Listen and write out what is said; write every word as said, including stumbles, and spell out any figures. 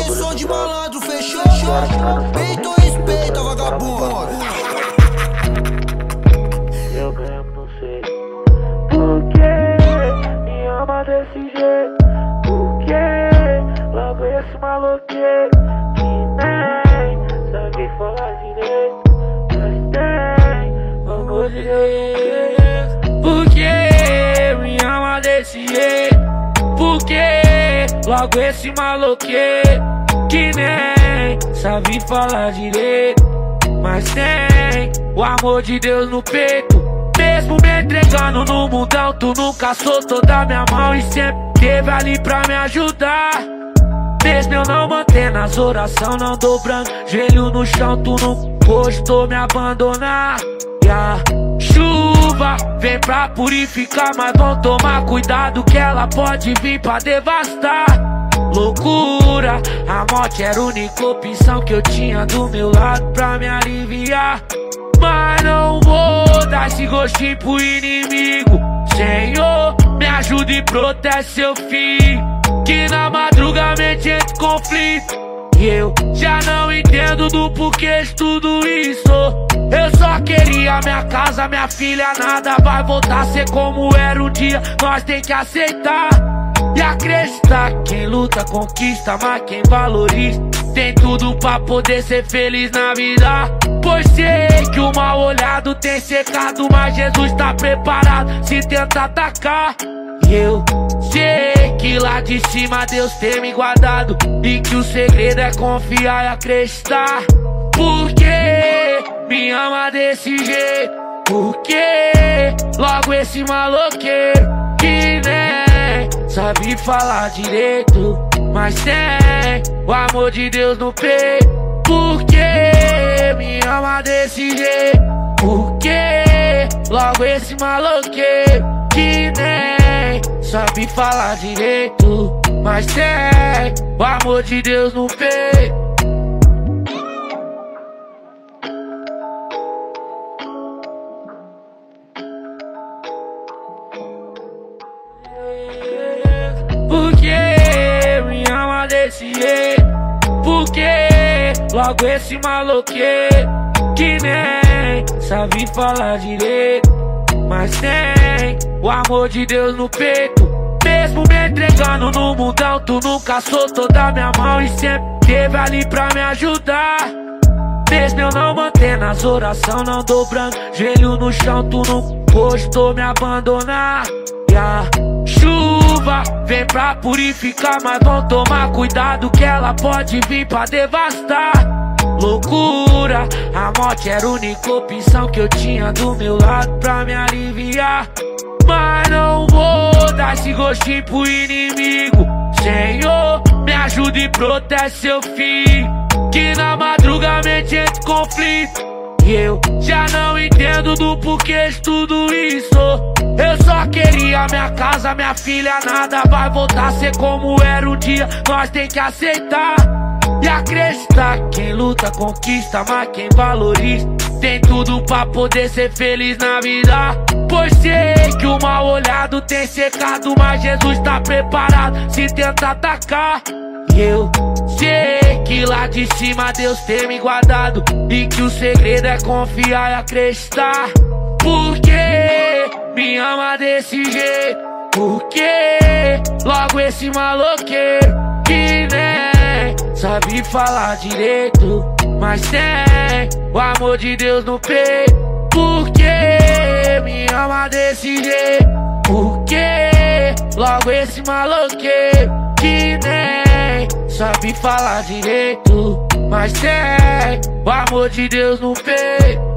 som de malandro, fechou? Peito e respeita, vagabundo. Eu ganho, não sei por que me ama desse jeito. Por que logo esse maloqueiro que nem sabe falar direito, mas tem amor de Deus. Por que me ama desse jeito? Por que logo esse maloqueiro que nem sabe falar direito, mas tem o amor de Deus no peito. Mesmo me entregando no mundão, tu nunca soltou da minha mão e sempre teve ali pra me ajudar. Mesmo eu não mantendo as orações, não dobrando joelho no chão, tu não gostou me abandonar. E a chuva vem pra purificar, mas vão tomar cuidado que ela pode vir pra devastar. Loucura, a morte era a única opção que eu tinha do meu lado pra me aliviar. Mas não vou dar esse gostinho pro inimigo. Senhor, me ajude e protege seu filho, que na madruga mente entre conflito. E eu já não entendo do porquê de tudo isso. Eu só queria minha casa, minha filha, nada vai voltar a ser como era um dia. Nós tem que aceitar e acreditar. Quem luta conquista, mas quem valoriza tem tudo pra poder ser feliz na vida. Pois sei que o mal olhado tem secado, mas Jesus tá preparado se tenta atacar. E eu sei que lá de cima Deus tem me guardado, e que o segredo é confiar e acreditar. Porque me ama desse jeito? Porque logo esse maloqueiro que nem sabe falar direito, mas tem o amor de Deus no peito. Porque me ama desse jeito? Porque logo esse maloqueiro que nem sabe falar direito, mas tem o amor de Deus no peito. Porque me ama desse jeito? Porque logo esse maloqueiro que nem sabe falar direito, mas tem o amor de Deus no peito. Mesmo me entregando no mundão, tu nunca soltou da minha mão e sempre teve ali pra me ajudar. Mesmo eu não mantendo as orações, não dobrando joelho no chão, tu não gostou me abandonar. E a chuva vem pra purificar, mas vão tomar cuidado que ela pode vir pra devastar. Loucura, a morte era a única opção que eu tinha do meu lado pra me aliviar. Mas não vou dar esse gostinho pro inimigo. Senhor, me ajude e protege seu filho, que na madruga mente entre conflito. E eu já não entendo do porquê de tudo isso. Eu só queria minha casa, minha filha, nada vai voltar a ser como era um dia. Nós tem que aceitar e acreditar. Quem luta conquista, mas quem valoriza tem tudo pra poder ser feliz na vida. Pois sei que o mal olhado tem secado, mas Jesus tá preparado se tenta atacar. E eu sei que lá de cima Deus tem me guardado, e que o segredo é confiar e acreditar. Porque me ama desse jeito? Porque logo esse maloqueiro que nem sabe falar direito, mas tem o amor de Deus no peito. Porque me ama desse jeito? Porque logo esse maloqueiro que nem sabe falar direito, mas tem o amor de Deus no peito.